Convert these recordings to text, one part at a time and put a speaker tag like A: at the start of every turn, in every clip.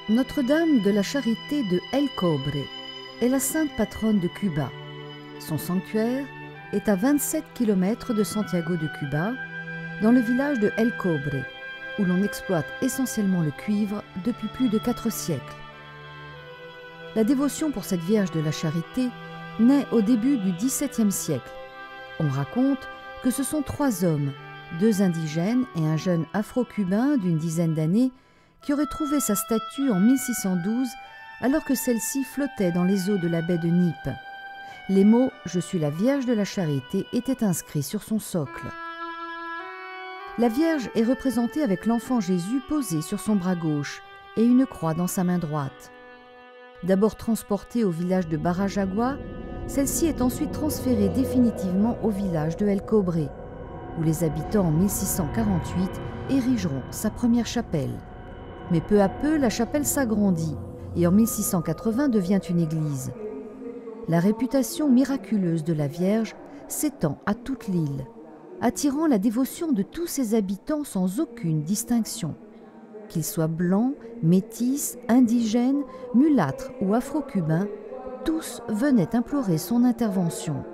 A: Notre-Dame de la Charité de El Cobre est la sainte patronne de Cuba. Son sanctuaire est à 27 km de Santiago de Cuba, dans le village de El Cobre, où l'on exploite essentiellement le cuivre depuis plus de 4 siècles. La dévotion pour cette Vierge de la Charité naît au début du XVIIe siècle. On raconte que ce sont 3 hommes, 2 indigènes et un jeune afro-cubain d'une dizaine d'années, qui auraient trouvé sa statue en 1612 alors que celle-ci flottait dans les eaux de la baie de Nipe. Les mots « Je suis la Vierge de la Charité » étaient inscrits sur son socle. La Vierge est représentée avec l'enfant Jésus posé sur son bras gauche et une croix dans sa main droite. D'abord transportée au village de Barajagua, celle-ci est ensuite transférée définitivement au village de El Cobre, où les habitants en 1648 érigeront sa première chapelle. Mais peu à peu, la chapelle s'agrandit et en 1680 devient une église. La réputation miraculeuse de la Vierge s'étend à toute l'île, attirant la dévotion de tous ses habitants sans aucune distinction. Qu'ils soient blancs, métis, indigènes, mulâtres ou afro-cubains, tous venaient implorer son intervention.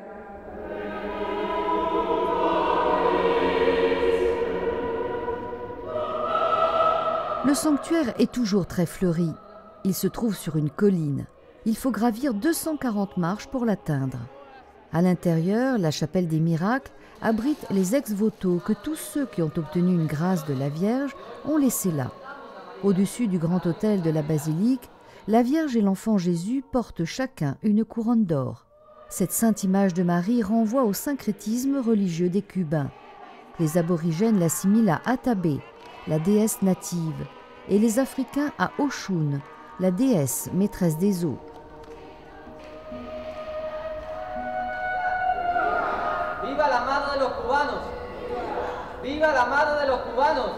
A: Le sanctuaire est toujours très fleuri. Il se trouve sur une colline. Il faut gravir 240 marches pour l'atteindre. À l'intérieur, la chapelle des miracles abrite les ex-voto que tous ceux qui ont obtenu une grâce de la Vierge ont laissé là. Au-dessus du grand autel de la basilique, la Vierge et l'enfant Jésus portent chacun une couronne d'or. Cette sainte image de Marie renvoie au syncrétisme religieux des Cubains. Les aborigènes l'assimilent à Atabé, la déesse native, et les Africains à Oshun, la déesse maîtresse des eaux.
B: Viva la madre de los cubanos! Viva la madre de los cubanos!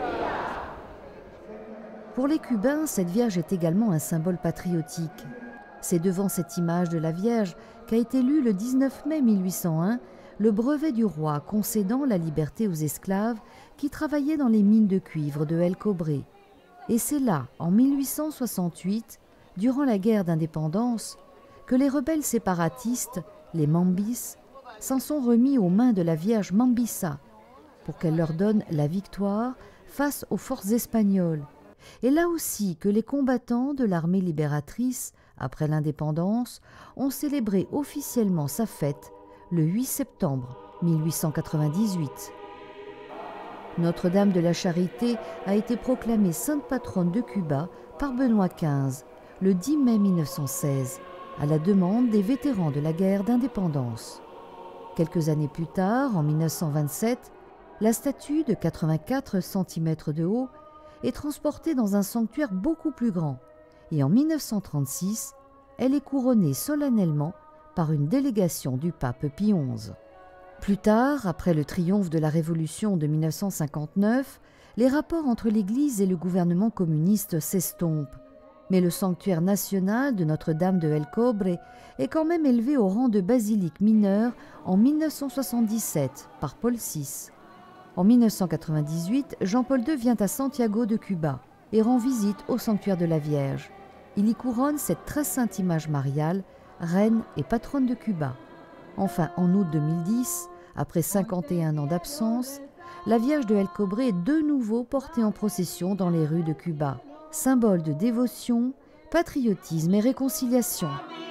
A: Pour les Cubains, cette Vierge est également un symbole patriotique. C'est devant cette image de la Vierge qu'a été lu le 19 mai 1801 le brevet du roi concédant la liberté aux esclaves qui travaillaient dans les mines de cuivre de El Cobre. Et c'est là, en 1868, durant la guerre d'indépendance, que les rebelles séparatistes, les Mambis, s'en sont remis aux mains de la Vierge Mambisa pour qu'elle leur donne la victoire face aux forces espagnoles. Et là aussi que les combattants de l'armée libératrice, après l'indépendance, ont célébré officiellement sa fête le 8 septembre 1898. Notre-Dame de la Charité a été proclamée sainte patronne de Cuba par Benoît XV le 10 mai 1916, à la demande des vétérans de la guerre d'indépendance. Quelques années plus tard, en 1927, la statue de 84 cm de haut est transportée dans un sanctuaire beaucoup plus grand et en 1936, elle est couronnée solennellement par une délégation du pape Pie XI. Plus tard, après le triomphe de la Révolution de 1959, les rapports entre l'Église et le gouvernement communiste s'estompent. Mais le sanctuaire national de Notre-Dame de El Cobre est quand même élevé au rang de basilique mineure en 1977 par Paul VI. En 1998, Jean-Paul II vient à Santiago de Cuba et rend visite au sanctuaire de la Vierge. Il y couronne cette très sainte image mariale, reine et patronne de Cuba. Enfin, en août 2010, après 51 ans d'absence, la Vierge de El Cobre est de nouveau portée en procession dans les rues de Cuba, symbole de dévotion, patriotisme et réconciliation.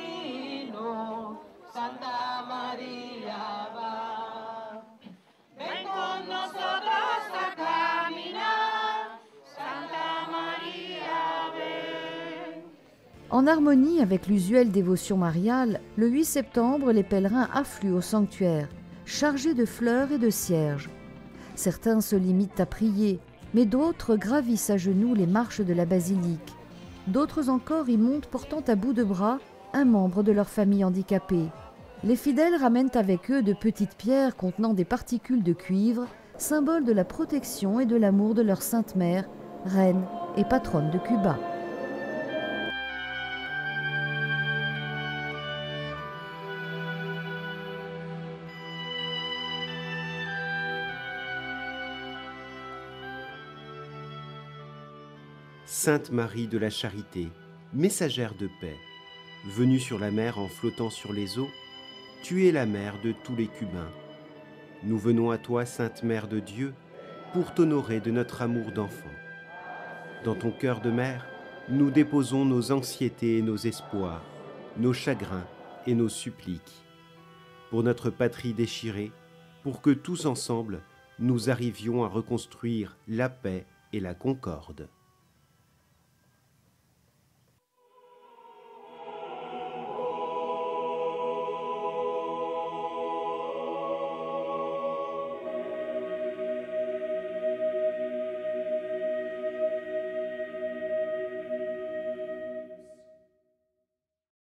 A: En harmonie avec l'usuelle dévotion mariale, le 8 septembre, les pèlerins affluent au sanctuaire, chargés de fleurs et de cierges. Certains se limitent à prier, mais d'autres gravissent à genoux les marches de la basilique. D'autres encore y montent portant à bout de bras un membre de leur famille handicapée. Les fidèles ramènent avec eux de petites pierres contenant des particules de cuivre, symbole de la protection et de l'amour de leur Sainte Mère, reine et patronne de Cuba.
C: Sainte Marie de la Charité, messagère de paix, venue sur la mer en flottant sur les eaux, tu es la mère de tous les Cubains. Nous venons à toi, Sainte Mère de Dieu, pour t'honorer de notre amour d'enfant. Dans ton cœur de mère, nous déposons nos anxiétés et nos espoirs, nos chagrins et nos suppliques. Pour notre patrie déchirée, pour que tous ensemble, nous arrivions à reconstruire la paix et la concorde.